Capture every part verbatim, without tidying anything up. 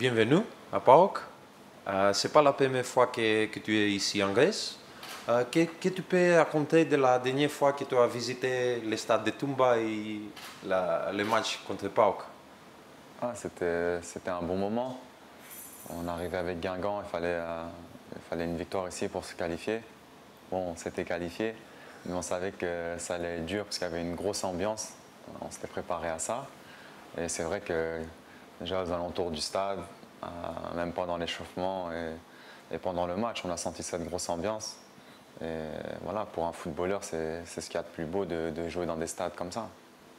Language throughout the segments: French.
bienvenue à PAOK. Euh, c'est pas la première fois que, que tu es ici en Grèce. Euh, que, que tu peux raconter de la dernière fois que tu as visité le stade de Toumba et la, le match contre PAOK? Ah, c'était, c'était un bon moment. On arrivait avec Guingamp, il fallait, euh, il fallait une victoire ici pour se qualifier. Bon, on s'était qualifié, mais on savait que ça allait être dur parce qu'il y avait une grosse ambiance. On s'était préparé à ça. Et c'est vrai que déjà aux alentours du stade, euh, même pendant l'échauffement et, et pendant le match, on a senti cette grosse ambiance. Et voilà, pour un footballeur, c'est, c'est ce qu'il y a de plus beau de, de jouer dans des stades comme ça.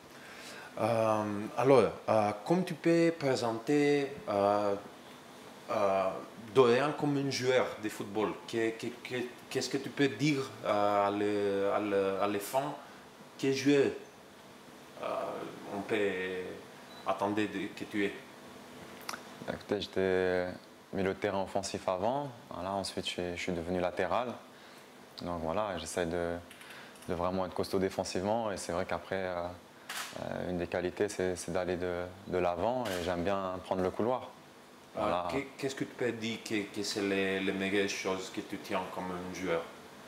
Euh, alors, euh, comme tu peux présenter euh, euh, Dorian comme un joueur de football, que- que- que- qu'est-ce que tu peux dire euh, à le- à le- à l'éléphant? Quel joueur euh, on peut attendre de- que tu es? Écoutez, j'étais milieu de terrain offensif avant. Voilà, ensuite, je suis, je suis devenu latéral. Donc voilà, j'essaie de, de vraiment être costaud défensivement. Et c'est vrai qu'après, euh, euh, une des qualités, c'est, c'est d'aller de, de l'avant. Et j'aime bien prendre le couloir. Euh, Voilà. que- qu'est-ce que tu peux dire que, que c'est les, les meilleures choses que tu tiens comme un joueur?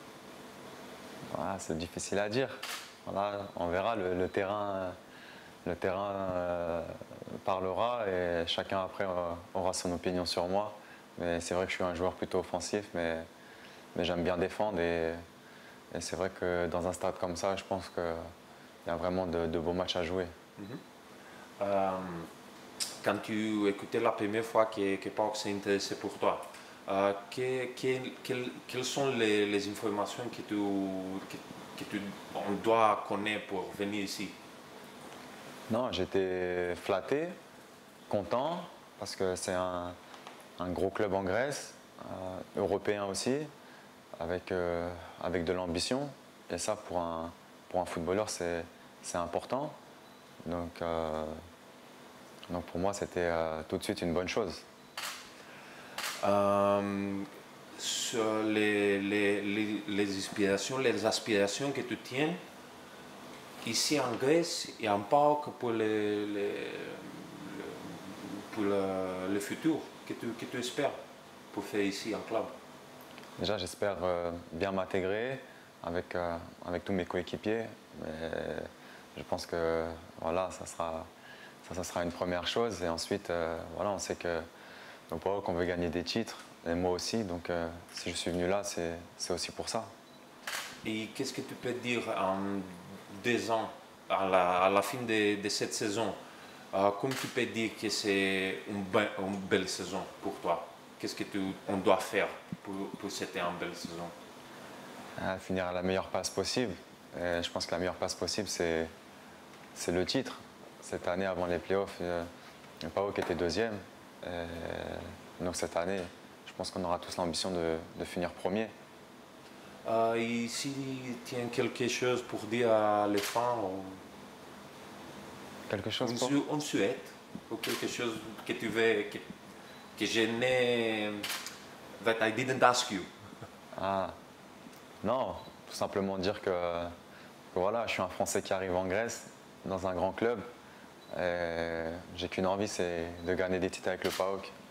Voilà, c'est difficile à dire. Voilà, on verra, le, le terrain, le terrain euh, parlera et chacun après euh, aura son opinion sur moi. Mais c'est vrai que je suis un joueur plutôt offensif, mais, mais j'aime bien défendre. Et, et c'est vrai que dans un stade comme ça, je pense qu'il y a vraiment de, de beaux matchs à jouer. Euh, Quand tu écoutais la première fois que, que Pauk s'est intéressé pour toi, euh, que- que- quelles, quelles sont les, les informations que tu, que, que tu on doit connaître pour venir ici? Non, j'étais flatté, content, parce que c'est un, un gros club en Grèce, euh, européen aussi, avec, euh, avec de l'ambition. Et ça, pour un, pour un footballeur, c'est, c'est important. Donc, euh, donc pour moi, c'était euh, tout de suite une bonne chose. Euh, sur les, les, les, les inspirations, les aspirations que tu tiens ici en Grèce et en Pauk pour le, le, pour le, le futur que tu, que tu espères pour faire ici en club? Déjà, j'espère euh, bien m'intégrer avec, euh, avec tous mes coéquipiers. Mais je pense que voilà, ça sera, ça, ça sera une première chose. Et ensuite, euh, voilà, on sait que donc, pour eux, qu'on veut gagner des titres, et moi aussi. Donc, euh, si je suis venu là, c'est, c'est aussi pour ça. Et qu'est-ce que tu peux dire en deux ans, à la, à la fin de, de cette saison, euh, comme tu peux dire que c'est une, be- une belle saison pour toi? Qu'est-ce que tu, on doit faire pour, pour cette une belle saison? À finir à la meilleure place possible. Et je pense que la meilleure place possible, c'est, c'est le titre. Cette année, avant les playoffs, euh, il n'y a pas qui était deuxième. Et donc cette année, je pense qu'on aura tous l'ambition de, de finir premier. Euh, et si tu as quelque chose pour dire à les fans, Quelque chose on, pour su- on souhaite, ou quelque chose que tu veux, que, que je n'ai, that I didn't ask you. Ah, non, tout simplement dire que, que voilà, je suis un Français qui arrive en Grèce, dans un grand club. Et j'ai qu'une envie, c'est de gagner des titres avec le PAOK.